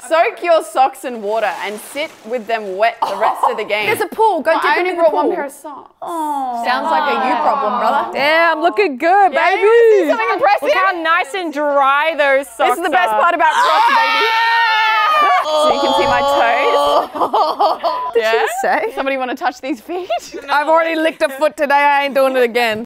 Soak your socks in water and sit with them wet the rest of the game. There's a pool. Go dip I in only the brought pool. one pair of socks. Sounds like a you problem, brother. Yeah, I'm looking good, Yeah, baby. you wanna see something impressive? Look how nice and dry those socks This is the best are. part about Crocs, baby. So you can see my toes. Did she say? Somebody want to touch these feet? I've already licked a foot today. I ain't doing it again.